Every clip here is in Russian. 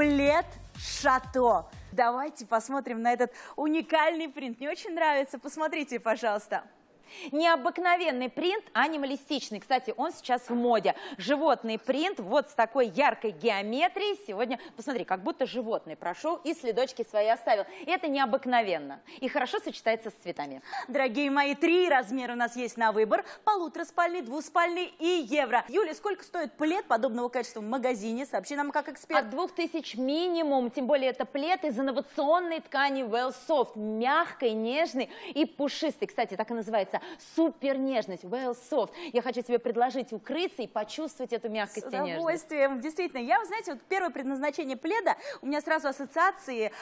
плед Шато. Давайте посмотрим на этот уникальный принт. Мне очень нравится. Посмотрите, пожалуйста. Необыкновенный принт, анималистичный. Кстати, он сейчас в моде. Животный принт, вот с такой яркой геометрией. Сегодня, посмотри, как будто животный прошел и следочки свои оставил. И это необыкновенно. И хорошо сочетается с цветами. Дорогие мои, 3 размера у нас есть на выбор. Полутораспальный, двуспальный и евро. Юля, сколько стоит плед подобного качества в магазине? Сообщи нам как эксперт. От 2000 минимум. Тем более это плед из инновационной ткани Well Soft. Мягкой, нежный и пушистый. Кстати, так и называется. Супер нежность, Well Soft. Я хочу тебе предложить укрыться и почувствовать эту мягкость и нежность. С удовольствием. Действительно, я, знаете, вот первое предназначение пледа, у меня сразу ассоциации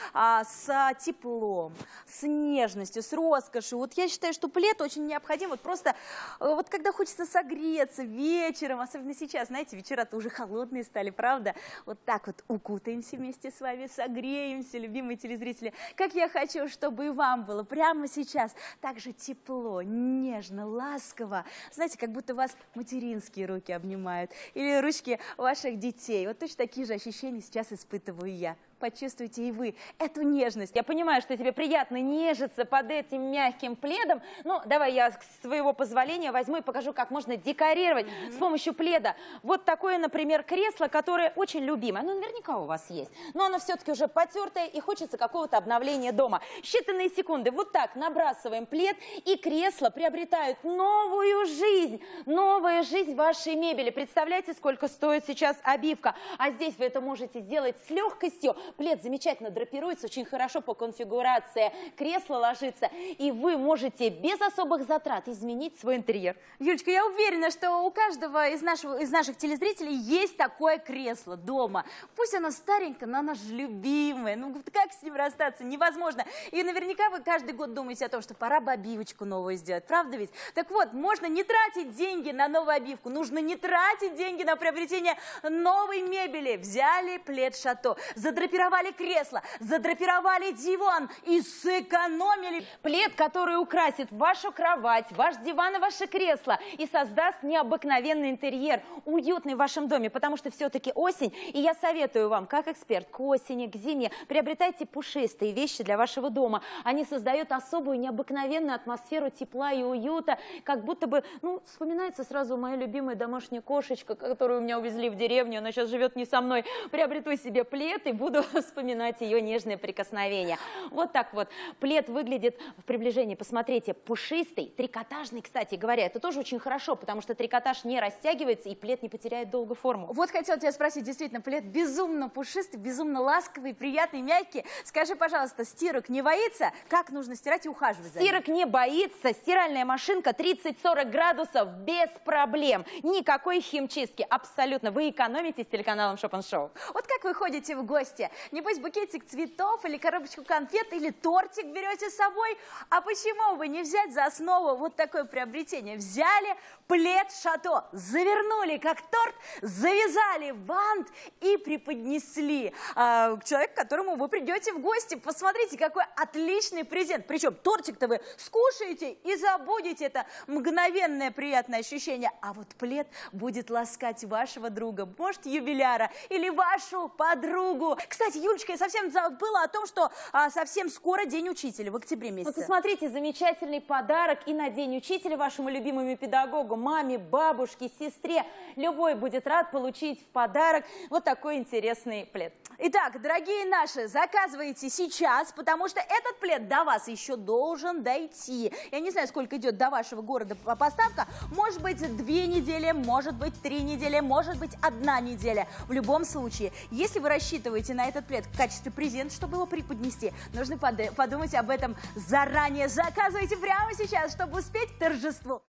с теплом, с нежностью, с роскошью. Вот я считаю, что плед очень необходим, вот просто, вот когда хочется согреться вечером, особенно сейчас, знаете, вечера-то уже холодные стали, правда? Вот так вот укутаемся вместе с вами, согреемся, любимые телезрители. Как я хочу, чтобы и вам было прямо сейчас так же тепло, нежно, ласково. Знаете, как будто вас материнские руки обнимают. Или ручки ваших детей. Вот точно такие же ощущения сейчас испытываю я. Почувствуйте и вы эту нежность. Я понимаю, что тебе приятно нежиться под этим мягким пледом. Ну, давай я с своего позволения возьму и покажу, как можно декорировать с помощью пледа. Вот такое, например, кресло, которое очень любимое. Оно наверняка у вас есть. Но оно все-таки уже потертое и хочется какого-то обновления дома. Считанные секунды. Вот так набрасываем плед, и кресло приобретают новую жизнь. Новая жизнь вашей мебели. Представляете, сколько стоит сейчас обивка? А здесь вы это можете сделать с легкостью. Плед замечательно драпируется, очень хорошо по конфигурации кресло ложится, и вы можете без особых затрат изменить свой интерьер. Юлечка, я уверена, что у каждого из наших телезрителей есть такое кресло дома. Пусть оно старенькое, но оно же любимое. Ну, как с ним расстаться? Невозможно. И наверняка вы каждый год думаете о том, что пора бы обивочку новую сделать. Правда ведь? Так вот, можно не тратить деньги на новую обивку, нужно не тратить деньги на приобретение новой мебели. Взяли плед Шато, задрапировали кресло, задрапировали диван и сэкономили. Плед, который украсит вашу кровать, ваш диван и ваше кресло и создаст необыкновенный интерьер, уютный в вашем доме, потому что все-таки осень, и я советую вам, как эксперт, к осени, к зиме, приобретайте пушистые вещи для вашего дома. Они создают особую необыкновенную атмосферу тепла и уюта, как будто бы, ну, вспоминается сразу моя любимая домашняя кошечка, которую у меня увезли в деревню, она сейчас живет не со мной. Приобрету себе плед и буду вспоминать ее нежные прикосновения. Вот так вот плед выглядит в приближении. Посмотрите, пушистый, трикотажный, кстати говоря. Это тоже очень хорошо, потому что трикотаж не растягивается и плед не потеряет долго форму. Вот хотела тебя спросить, действительно, плед безумно пушистый, безумно ласковый, приятный, мягкий. Скажи, пожалуйста, стирок не боится? Как нужно стирать и ухаживать за ним? Стирок не боится. Стиральная машинка 30-40 градусов без проблем. Никакой химчистки. Абсолютно. Вы экономите с телеканалом Shop & Show. Вот как вы ходите в гости? Небось, букетик цветов или коробочку конфет, или тортик берете с собой. А почему бы не взять за основу вот такое приобретение? Взяли плед Шато, завернули как торт, завязали в бант и преподнесли к человеку, к которому вы придете в гости. Посмотрите, какой отличный презент. Причем тортик-то вы скушаете и забудете это мгновенное приятное ощущение. А вот плед будет ласкать вашего друга, может, юбиляра, или вашу подругу. Кстати, Юлечка, я совсем забыла о том, что совсем скоро День учителя, в октябре месяце. Вот посмотрите, замечательный подарок и на День учителя вашему любимому педагогу, маме, бабушке, сестре. Любой будет рад получить в подарок вот такой интересный плед. Итак, дорогие наши, заказывайте сейчас, потому что этот плед до вас еще должен дойти. Я не знаю, сколько идет до вашего города поставка. Может быть, 2 недели, может быть, 3 недели, может быть, 1 неделя. В любом случае, если вы рассчитываете на этот плед в качестве презента, чтобы его преподнести, нужно подумать об этом заранее. Заказывайте прямо сейчас, чтобы успеть к торжеству.